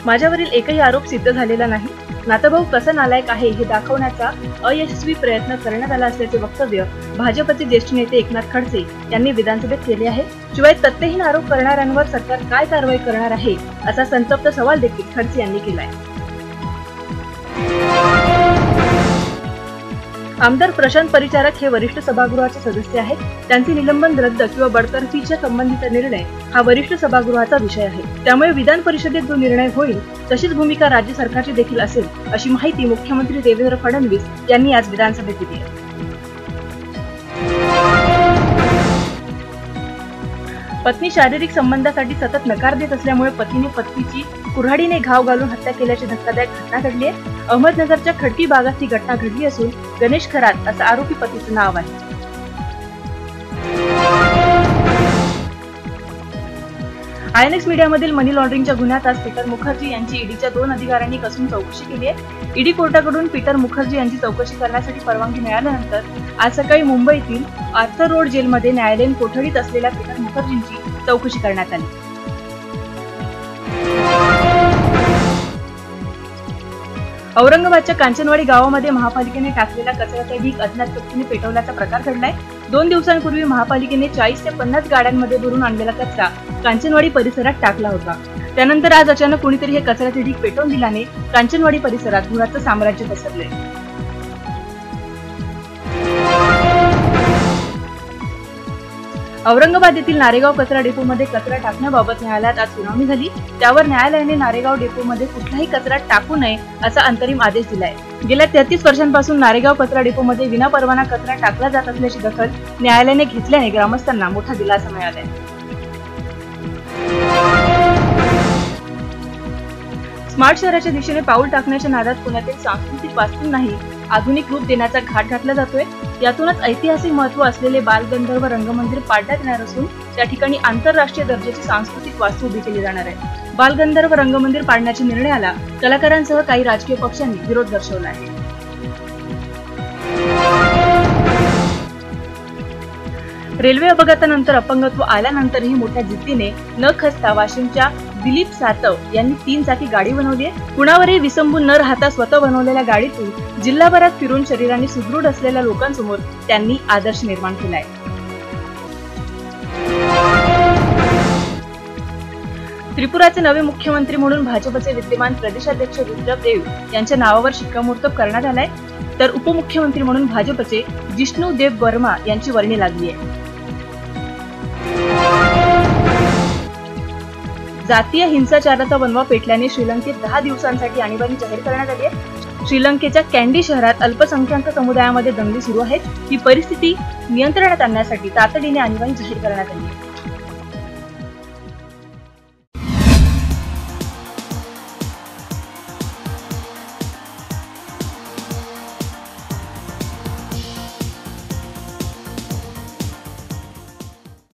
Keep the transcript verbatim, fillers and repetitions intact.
माझ्यावरील एकही आरोप सिद्ध झालेला नाही. नाताभाऊ कसा नालायक आहे हे दाखवण्याचा अयशस्वी प्रयत्न करण्यात आला असल्याचे वक्तव्य भाजपचे ज्येष्ठ नेते एकनाथ खडसे यांनी विधानसभेत केले आहे. शिवाय तथ्यहीन आरोप करणाऱ्यांवर सरकार काय कारवाई करणार आहे असा संतप्त सवाल देखील खडसे यांनी केलाय. आमदार प्रशांत परिचारक हे वरिष्ठ सभागृहाचे सदस्य आहेत. त्यांचे निलंबन रद्द किंवा बडतर्फीच्या संबंधित निर्णय हा वरिष्ठ सभागृहाचा विषय आहे. त्यामुळे विधान परिषदेत जो निर्णय होईल तशीच भूमिका राज्य सरकारची देखील असेल अशी माहिती मुख्यमंत्री देवेंद्र फडणवीस यांनी आज विधानसभेत दिली आहे. पत्नी शारीरिक संबंधासाठी सतत नकार देत असल्यामुळे पतीने पत्नीची कुऱ्हाडीने घाव घालून हत्या केल्याची धक्कादायक घटना घडली आहे. अहमदनगरच्या खडकी भागात ही घटना घडली असून गणेश खरात असं आरोपी पतीचं नाव आहे. आयएनएक्स मीडियामधील मनी लॉन्ड्रिंगच्या गुन्ह्यात आज पीटर मुखर्जी यांची ईडीच्या दोन अधिकाऱ्यांनी कसून चौकशी केली आहे. ईडी कोर्टाकडून पीटर मुखर्जी यांची चौकशी करण्यासाठी परवानगी मिळाल्यानंतर आज सकाळी मुंबईतील आर्थर रोड जेलमध्ये न्यायालयीन कोठडीत असलेल्या पीटर मुखर्जींची चौकशी करण्यात आली. औरंगाबादच्या कांचनवाडी गावामध्ये महापालिकेने टाकलेला कचऱ्याचा ढीग अज्ञात व्यक्तीने पेटवल्याचा प्रकार घडलाय. दोन दिवसांपूर्वी महापालिकेने चाळीस ते पन्नास गाड्यांमध्ये भरून आणलेला कचरा कांचनवाडी परिसरात टाकला होता. त्यानंतर आज अचानक कुणीतरी हे कचऱ्याचे ढीग पेटवून दिल्याने कांचनवाडी परिसरात धुराचं साम्राज्य पसरलंय. औरंगाबाद येथील नारेगाव कचरा डेपोमध्ये कचरा टाकण्याबाबत न्यायालयात आज सुनावणी झाली. त्यावर न्यायालयाने नारेगाव डेपोमध्ये कुठलाही कचरा टाकू नये असा अंतरिम आदेश दिलाय. गेल्या तेहतीस वर्षांपासून नारेगाव कचरा डेपोमध्ये विनापरवाना कचरा टाकला जात असल्याची दखल न्यायालयाने घेतल्याने ग्रामस्थांना मोठा दिलासा मिळालाय. स्मार्ट शहराच्या दिशेने पाऊल टाकण्याच्या नादात पुण्यातील सांस्कृतिक वास्तूंनाही आधुनिक रूप देण्याचा घाट घातला जातोय. यातूनच ऐतिहासिक महत्व असलेले बालगंधर्व रंगमंदिर पाडण्यात येणार असून त्या ठिकाणी आंतरराष्ट्रीय दर्जाची सांस्कृतिक वास्तू उभी केली जाणार आहे. बालगंधर्व रंगमंदिर पाडण्याच्या निर्णयाला कलाकारांसह काही राजकीय पक्षांनी विरोध दर्शवला आहे. रेल्वे अपघातानंतर अपंगत्व आल्यानंतरही मोठ्या जिद्दीने न खचता वाशिमच्या दिलीप सातव यांनी तीन चाकी गाडी बनवली आहे. कुणावरही विसंबून न राहता स्वतः बनवलेल्या गाडीतून जिल्हाभरात फिरून शरीराने सुदृढ असलेल्या लोकांसमोर त्यांनी आदर्श निर्माण केलाय. त्रिपुराचे नवे मुख्यमंत्री म्हणून भाजपचे विद्यमान प्रदेशाध्यक्ष रुद्र देव यांच्या नावावर शिक्कामोर्तब करण्यात आलाय. तर उपमुख्यमंत्री म्हणून भाजपचे जिष्णू देव वर्मा यांची वर्णी लागली आहे. जातीय हिंसाचाराचा वणवा पेटल्याने श्रीलंकेत दहा दिवसांसाठी आणीबाणी जाहीर करण्यात आली आहे. श्रीलंकेच्या कॅन्डी शहरात अल्पसंख्याक समुदायामध्ये दंगली सुरू आहेत. ही परिस्थिती नियंत्रणात आणण्यासाठी तातडीने आणीबाणी जाहीर करण्यात आली आहे.